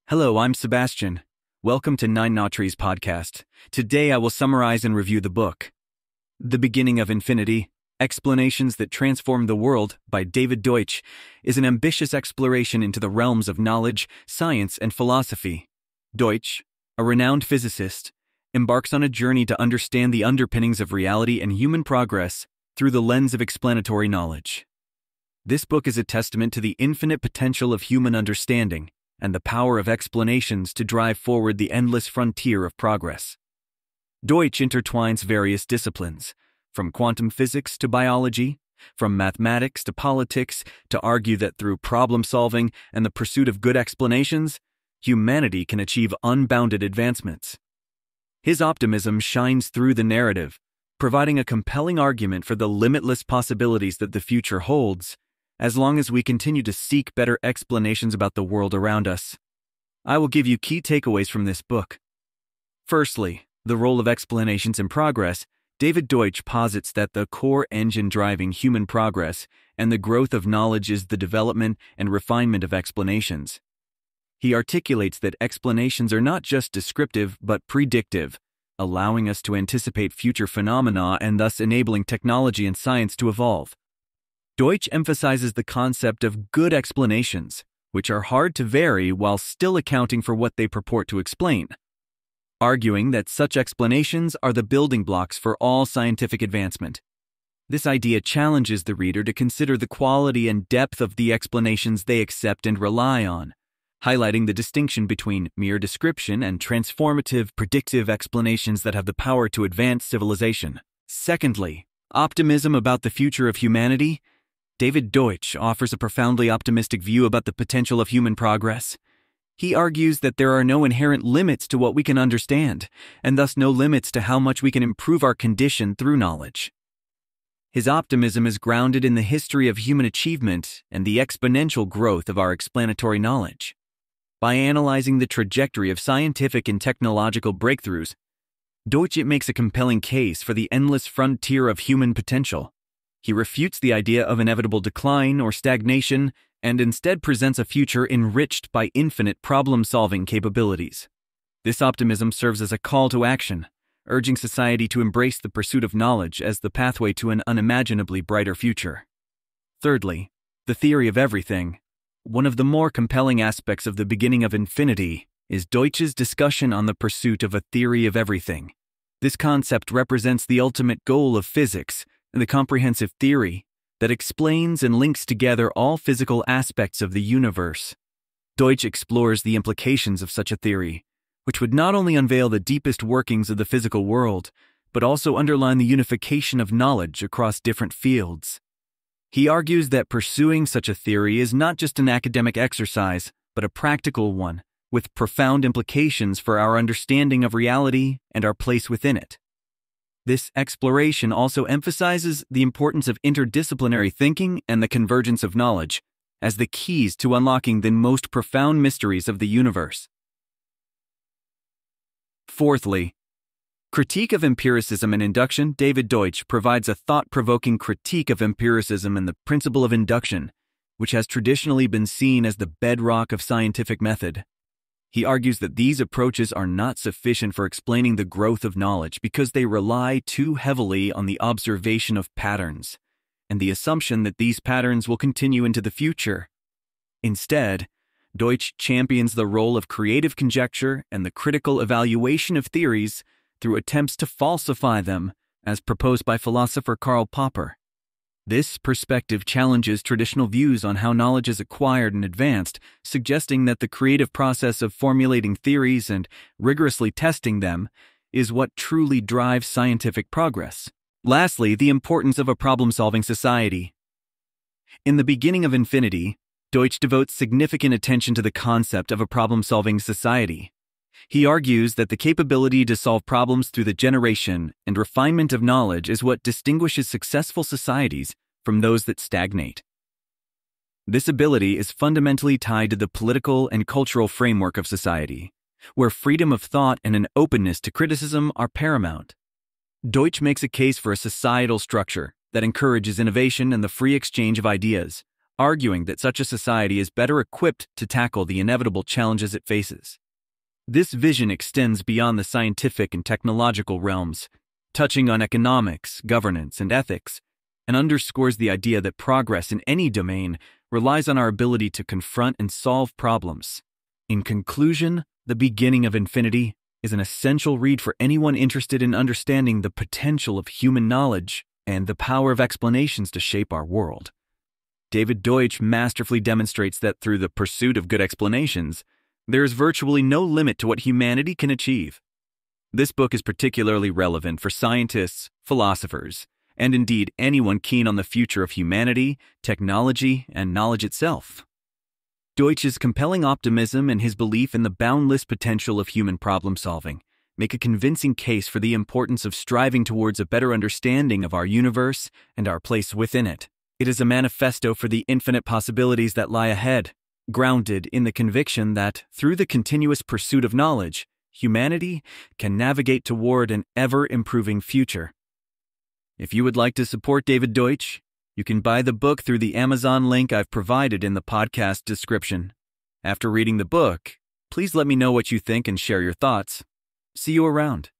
Hello, I'm Sebastian. Welcome to Nine Nautries podcast. Today I will summarize and review the book, The Beginning of Infinity, Explanations That Transform the World by David Deutsch, is an ambitious exploration into the realms of knowledge, science, and philosophy. Deutsch, a renowned physicist, embarks on a journey to understand the underpinnings of reality and human progress through the lens of explanatory knowledge. This book is a testament to the infinite potential of human understanding and the power of explanations to drive forward the endless frontier of progress. Deutsch intertwines various disciplines, from quantum physics to biology, from mathematics to politics, to argue that through problem-solving and the pursuit of good explanations, humanity can achieve unbounded advancements. His optimism shines through the narrative, providing a compelling argument for the limitless possibilities that the future holds, as long as we continue to seek better explanations about the world around us. I will give you key takeaways from this book. Firstly, the role of explanations in progress. David Deutsch posits that the core engine driving human progress and the growth of knowledge is the development and refinement of explanations. He articulates that explanations are not just descriptive but predictive, allowing us to anticipate future phenomena and thus enabling technology and science to evolve. Deutsch emphasizes the concept of good explanations, which are hard to vary while still accounting for what they purport to explain, arguing that such explanations are the building blocks for all scientific advancement. This idea challenges the reader to consider the quality and depth of the explanations they accept and rely on, highlighting the distinction between mere description and transformative, predictive explanations that have the power to advance civilization. Secondly, optimism about the future of humanity. David Deutsch offers a profoundly optimistic view about the potential of human progress. He argues that there are no inherent limits to what we can understand, and thus no limits to how much we can improve our condition through knowledge. His optimism is grounded in the history of human achievement and the exponential growth of our explanatory knowledge. By analyzing the trajectory of scientific and technological breakthroughs, Deutsch makes a compelling case for the endless frontier of human potential. He refutes the idea of inevitable decline or stagnation and instead presents a future enriched by infinite problem-solving capabilities. This optimism serves as a call to action, urging society to embrace the pursuit of knowledge as the pathway to an unimaginably brighter future. Thirdly, the theory of everything. One of the more compelling aspects of The Beginning of Infinity is Deutsch's discussion on the pursuit of a theory of everything. This concept represents the ultimate goal of physics, the comprehensive theory that explains and links together all physical aspects of the universe. Deutsch explores the implications of such a theory, which would not only unveil the deepest workings of the physical world, but also underline the unification of knowledge across different fields. He argues that pursuing such a theory is not just an academic exercise, but a practical one, with profound implications for our understanding of reality and our place within it. This exploration also emphasizes the importance of interdisciplinary thinking and the convergence of knowledge as the keys to unlocking the most profound mysteries of the universe. Fourthly, critique of empiricism and induction. David Deutsch provides a thought-provoking critique of empiricism and the principle of induction, which has traditionally been seen as the bedrock of scientific method. He argues that these approaches are not sufficient for explaining the growth of knowledge because they rely too heavily on the observation of patterns and the assumption that these patterns will continue into the future. Instead, Deutsch champions the role of creative conjecture and the critical evaluation of theories through attempts to falsify them, as proposed by philosopher Karl Popper. This perspective challenges traditional views on how knowledge is acquired and advanced, suggesting that the creative process of formulating theories and rigorously testing them is what truly drives scientific progress. Lastly, the importance of a problem-solving society. In The Beginning of Infinity, Deutsch devotes significant attention to the concept of a problem-solving society. He argues that the capability to solve problems through the generation and refinement of knowledge is what distinguishes successful societies from those that stagnate. This ability is fundamentally tied to the political and cultural framework of society, where freedom of thought and an openness to criticism are paramount. Deutsch makes a case for a societal structure that encourages innovation and the free exchange of ideas, arguing that such a society is better equipped to tackle the inevitable challenges it faces. This vision extends beyond the scientific and technological realms, touching on economics, governance, and ethics, and underscores the idea that progress in any domain relies on our ability to confront and solve problems. In conclusion, The Beginning of Infinity is an essential read for anyone interested in understanding the potential of human knowledge and the power of explanations to shape our world. David Deutsch masterfully demonstrates that through the pursuit of good explanations, there is virtually no limit to what humanity can achieve. This book is particularly relevant for scientists, philosophers, and indeed anyone keen on the future of humanity, technology, and knowledge itself. Deutsch's compelling optimism and his belief in the boundless potential of human problem-solving make a convincing case for the importance of striving towards a better understanding of our universe and our place within it. It is a manifesto for the infinite possibilities that lie ahead, grounded in the conviction that, through the continuous pursuit of knowledge, humanity can navigate toward an ever-improving future. If you would like to support David Deutsch, you can buy the book through the Amazon link I've provided in the podcast description. After reading the book, please let me know what you think and share your thoughts. See you around.